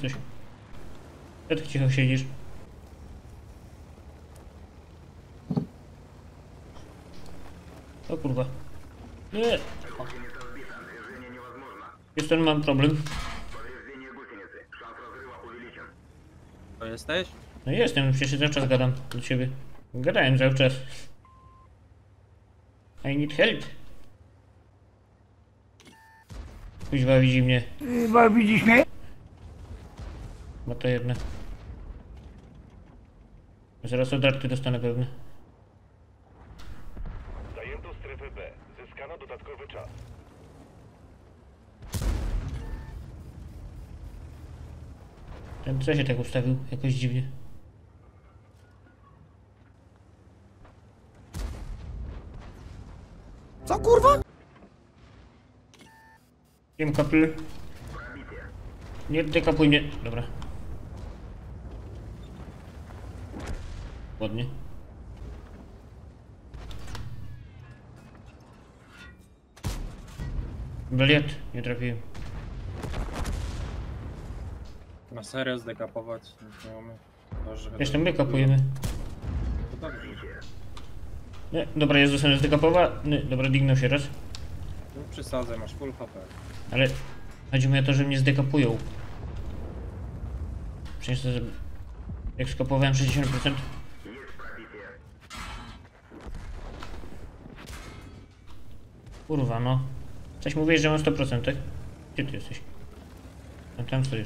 jesteś? Co tak cicho siedzisz? O kurwa. Nie. Jestem, mam problem. To jesteś? No jestem, przecież cały czas gadam do ciebie. Gadałem cały czas. I need help. Kuźwa widzi mnie. Chyba widzisz mnie? Ma to jedno. Zaraz od arty dostanę pewnie. Zajęto strefę B. Zyskano dodatkowy czas. Ten co się tak ustawił? Jakoś dziwnie. Co kurwa? Wiem kapel. Nie dekapuj mnie. Dobra. Ładnie. Beliet, nie trafiłem. Na serio zdekapować? Nie mamy. Boże, Zresztą my kapujemy. to dobrze. Nie, dobra, jest zostanę zdekapowany. Dobra, dignął się raz. No przesadzę, masz full HP. Ale chodzi mi o to, że mnie zdekapują. Przecież to, jak skapowałem 60%. Kurwa no. Coś mówisz, że mam 100%, tak? Gdzie ty jesteś? A tam stoisz.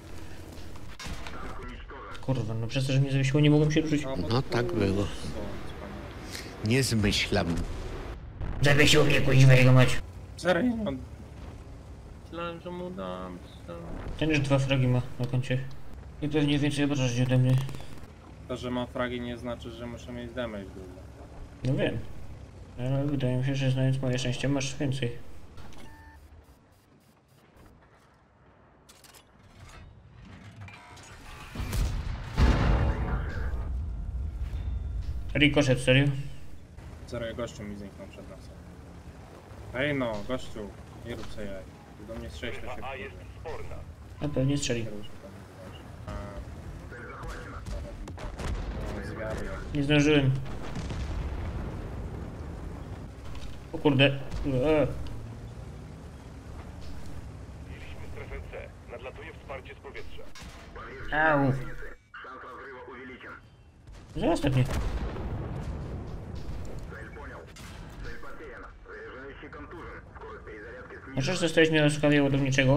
Kurwa, no przez to, że mnie zawiesiło, nie mogłem się ruszyć. No tak było. Nie zmyślam. Zawiesiło mnie, kuźwa jego mać. Serio? Myślałem, że mu dam. Ten już 2 fragi ma na koncie. I pewnie więcej obrażać ode mnie. To, że ma fragi nie znaczy, że muszę mieć damage dużo. No wiem. Ale wydaje mi się, że znając moje szczęście masz więcej. Rikoszet, serio? Serio, gościu mi zniknął przed nosem. Ej no, gościu, nie rób sobie jaj. Do mnie strzelić to się Strefa A jest sporna. A pewnie strzeli. Nie zdążyłem. O kurde. Mieliśmy strefę C. Nadlatuje wsparcie z powietrza. Au. Zostaw mnie. Możesz zostawić mnie na szkole ładowniczego?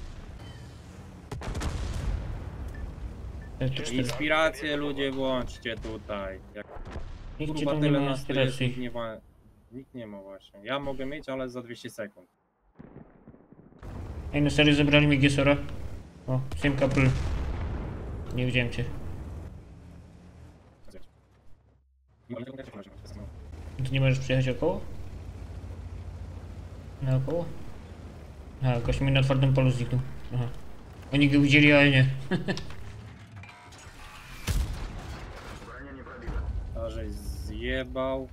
Inspiracje ludzie włączcie tutaj. Jak Nikt ci kurwa tam nie tyle ma nas tu jest, inspiracji. nikt nie ma właśnie. Ja mogę mieć, ale za 200 sekund. Ej, no serio, zabrali mi Gesora. O, Sim Couple. Nie widziałem cię. Ty nie możesz przyjechać około? Naokoło? A, gość mi na twardym polu zniknął. Aha. Oni go widzieli, ale nie. A żeś zjebał,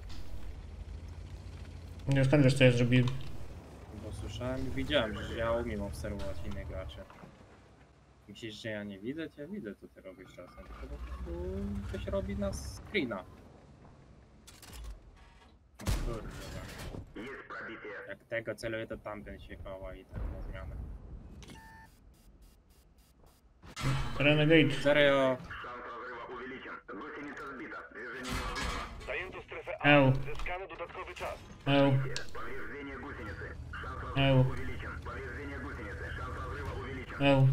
Nie skąd wiesz, co ja zrobiłem? bo słyszałem i widziałem, że ja umiem obserwować innych graczy. Myślisz, że ja nie widzę? Ja widzę, co ty robisz czasem. Tylko po prostu ktoś robi na screena. No kurwa. Jak tego celuje, to tamten się chowa i tak na zmianę. Renegade. Serio? Zajęto strefę A. Au. Zyskano dodatkowy czas. Au. Au. Au.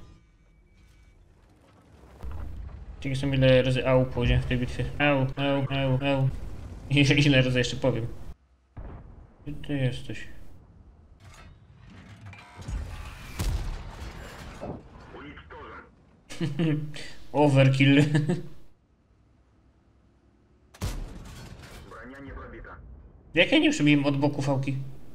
Ciekawe są ile razy au powiedziałem w tej bitwie. Au, au, au, au. Ile razy jeszcze powiem. Gdzie ty jesteś? Overkill. Jak ja nie przebiłem od boku fałki?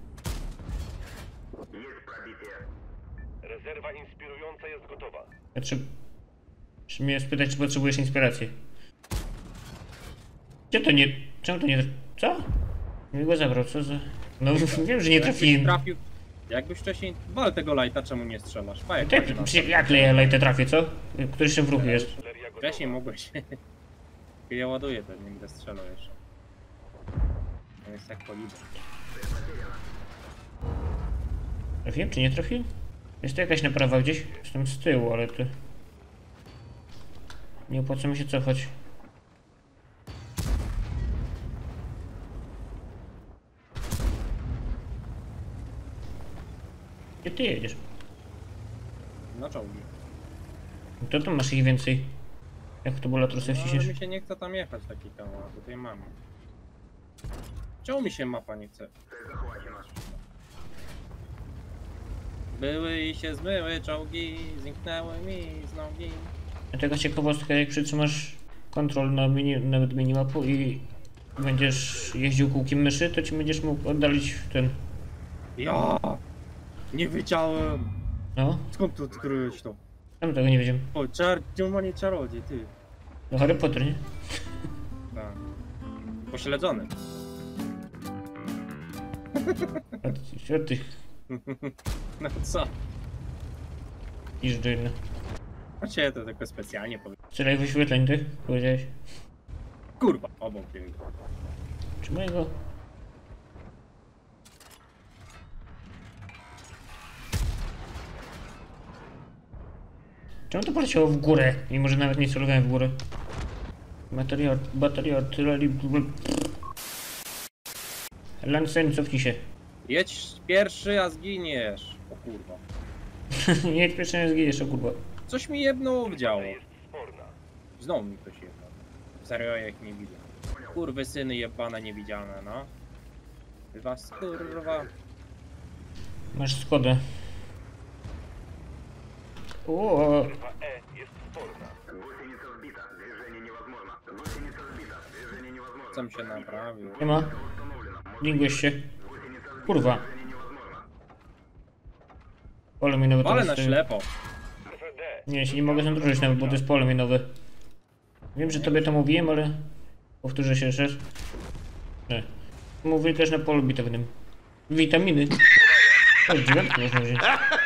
Rezerwa inspirująca jest gotowa. Czy mnie spytać, czy potrzebujesz inspiracji? Gdzie to nie... Czemu to nie... Co? Mi go zabrał, co za... No wiem, że nie trafiłem. Jakbyś wcześniej wal tego lajta, czemu nie strzelasz? Pajek Ty, będzie na jak lejte trafię, co? Który jeszcze w ruchu jest? Artyleria gotowa. Wcześniej mogłeś. Ja ładuję to, nie będę strzelał jeszcze. To jest jak policzek. Trafiłem czy nie trafiłem? Jest to jakaś naprawa gdzieś? Jestem z tyłu, ale to... Nie opłaca mi się cofać. Gdzie ty jedziesz? Na czołgi. To tam masz ich więcej. Jak to bola trosę No, ale wciśniesz? mi się nie chce tam jechać taki kanał, a tutaj mamy. Czemu mi się mapa nie chce? Były i się zmyły czołgi, zniknęły mi z nogi. A taka ciekawostka, jak przytrzymasz kontrol na nawet minimapu i będziesz jeździł kółkiem myszy, to ci będziesz mógł oddalić ten... Ja! Nie wiedziałem! No, Skąd tu odkryłeś to? tam tego nie wiedziałem. O, nie czarodziej, ty. No Harry Potter, nie? Tak. Pośledzony. A ty, No co? iż dzielny. Macie to tylko specjalnie powiem. Strzelaj wyświetleń, ty? Powiedziałeś. Kurwa, obok biegł. Trzymaj go. Czemu to poleciało w górę? Mimo, że nawet nie celowałem w górę. Bateria artylerii... Lansen, cofnij się. Jedź pierwszy, a zginiesz. O kurwa. Nie, pierwszy nie zginiesz, o kurwa. Coś mi jedno w działo. Jest sporna. Znowu mi ktoś jebał. Serio, jak nie widzę. Kurwy syny jebane niewidzialne, no. Was kurwa. Masz Skodę. O, Strefa E jest sporna. Co się naprawił? nie ma. Lingłeś się. Kurwa. Pole minowe to Ale jest... na ślepo. Strefa D. Nie, się nie mogę zadłużyć nawet, bo to jest pole minowe. Wiem, że tobie to mówiłem, ale... Powtórzę się jeszcze raz. Nie. Mówię też na polu bitewnym. Witaminy. O, dziewiątkę można wziąć.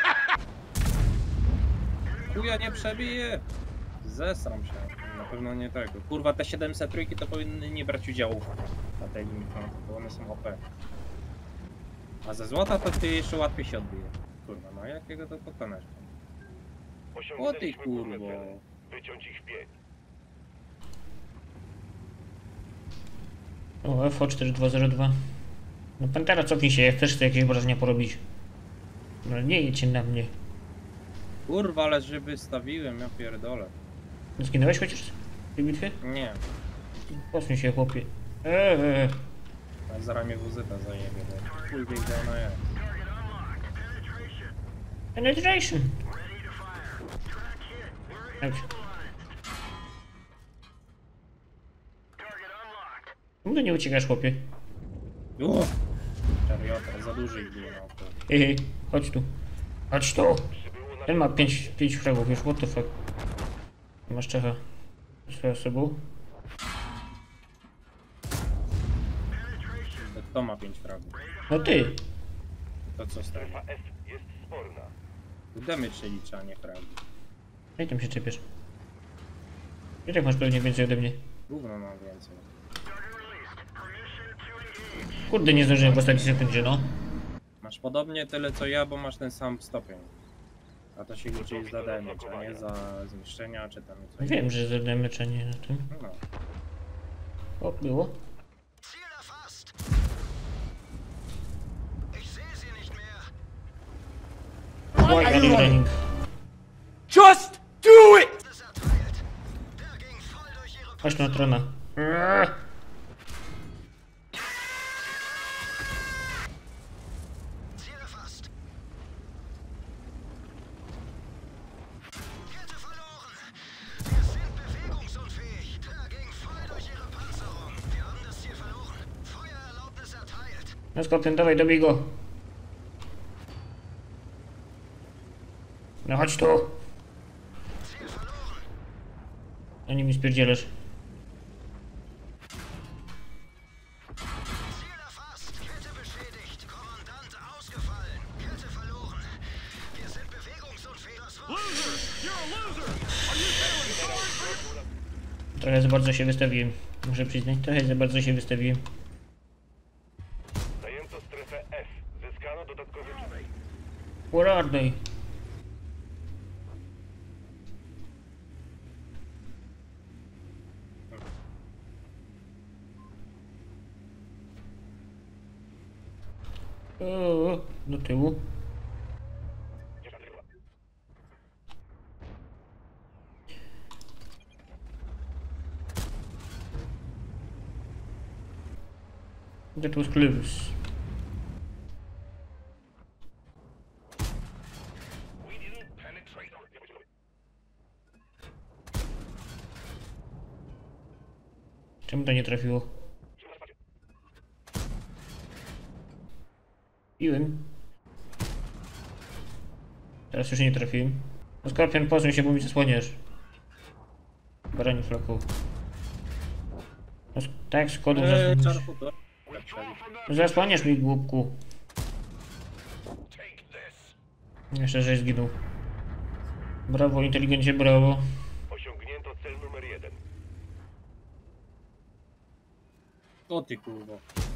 Chuja nie przebije. Zesram się. Na pewno nie tego. Kurwa, te 703 to powinny nie brać udziału na tej linii frontu, bo one są OP. A ze złota to ty jeszcze łatwiej się odbije. Kurwa, no jakiego to pokonasz? O ty Osiągnęliśmy główne kurwo. cele. Wyciąć ich bieg. O, FO4202. No Pantera, cofnij się, jak też chcę jakieś obrażenia porobić. No nie jedźcie na mnie. Kurwa, ale że wystawiłem, ja pierdolę. Zginąłeś chociaż w tej bitwie? Nie. Posuń się, chłopie. A zaraz mnie wuzyta zajebie, bo chuj wie gdzie ona jest. Penetration. Tak. Czemu ty nie uciekasz, chłopie? Czariota, za duży ich było na oko. Hej, chodź tu. Chodź tu. Ten ma 5 fragów już, what the fuck. Masz Czecha. Swoją osobą. To kto ma 5 fragów? No ty. To co z tego? Strefa F jest sporna. Damage się liczy, a nie fragi. No i tam się czepiesz. I tak masz pewnie więcej ode mnie. Gówno mam więcej. Kurde, nie zdążyłem w ostatniej sekundzie, no. Masz podobnie tyle co ja, bo masz ten sam stopień. A to się liczy za damage, a nie za zniszczenia czy tam coś. Wiem, że zadałem leczenie na tym. No. O, było. Why are you running? Just do it! Chodź na trona. No Skopien, dawaj, dobij go. No chodź tu. A nie mi spierdzielasz. Trochę za bardzo się wystawiłem. Muszę przyznać, trochę za bardzo się wystawiłem. Zajęto strefę F. Zyskano dodatkowy czas. Poradaj. O, do tyłu. That was close. Czemu to nie trafiło? Piłem. Teraz już nie trafiłem. No Skorpion, posuń się, bo mi zasłaniasz. Barani flaku. No, tak, Skodu zasłaniasz. Zasłaniasz mi, głupku. Jeszcze żeś zginął. Brawo, inteligencie, brawo. Osiągnięto cel numer 1. O ty kurwa.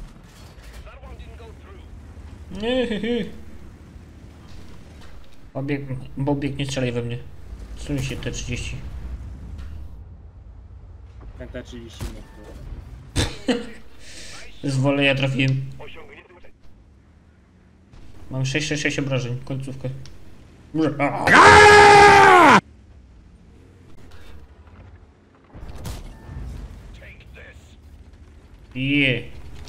Bobiek, nie strzelaj we mnie. Suń się T30. T30 nie kurwa. Zwolę, ja trafiłem. Osiągnięto cel. Mam 666 obrażeń, końcówkę. Yeah.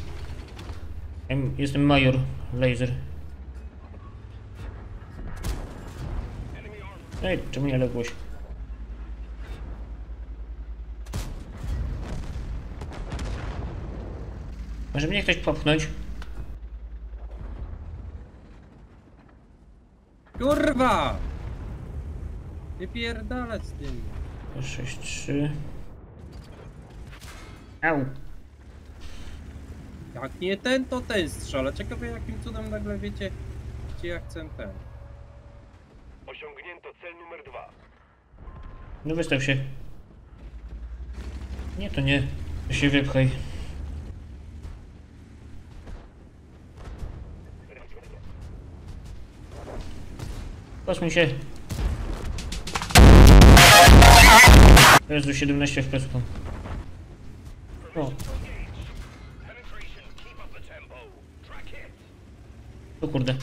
Jestem major laser. Ej, czemu nie ległeś? Może mnie ktoś popchnąć? Kurwa! Wypierdalać z tym. 6-3. Au. Jak nie ten, to ten strzela. Ciekawe jakim cudem nagle wiecie, gdzie ja chcę ten. Osiągnięto cel numer 2. No wystaw się. Nie, to nie. To się wypchaj. Posuń się. Jezu, 17 FPS. O. O kurde.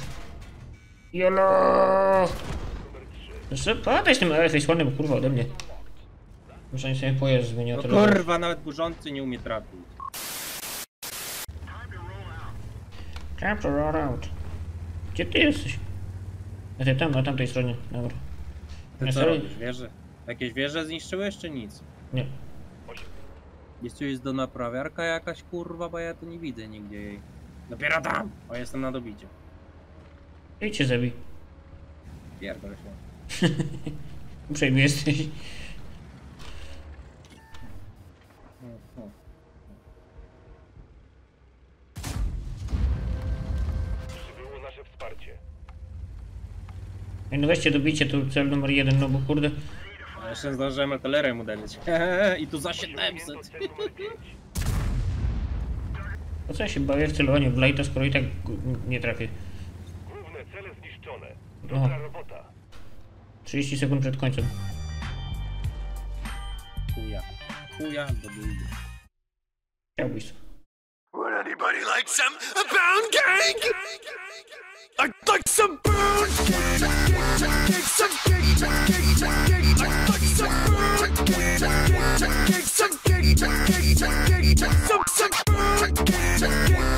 Jolo! Jeszcze padaj z tym face-1, bo kurwa ode mnie. Muszę nie sobie pojazd zmienił. No kurwa, nawet burzący nie umie trafić. Time to roll out. Gdzie ty jesteś? A ty tam, na tamtej stronie. Dobra. Ty Nie, co serio? robisz? Wieże? Jakieś wieże zniszczyłeś czy nic? Nie. Jest tu jest do naprawiarka jakaś kurwa, bo ja tu nie widzę nigdzie jej. Dopiero tam! O, jestem na dobicie. Idź się zabij. Pierdol się. Uprzejmy jesteś. Przybyło nasze wsparcie. Ej, no weźcie dobicie, tu cel numer 1, no bo kurde. A jeszcze zdążyłem artylerem uderzyć. I tu za 700. Cel numer 5. Po co ja się bawię w celowanie w lighta, skoro i tak nie trafię? Główne cele zniszczone. No. Dobra robota. 30 sekund przed końcem. Chuja. Chuja do długi. Chciałbyś to. Would anybody like some pound cake? I'd like some pound cake. Some cake. I'd like some pound cake. Some cake. Some pound cake.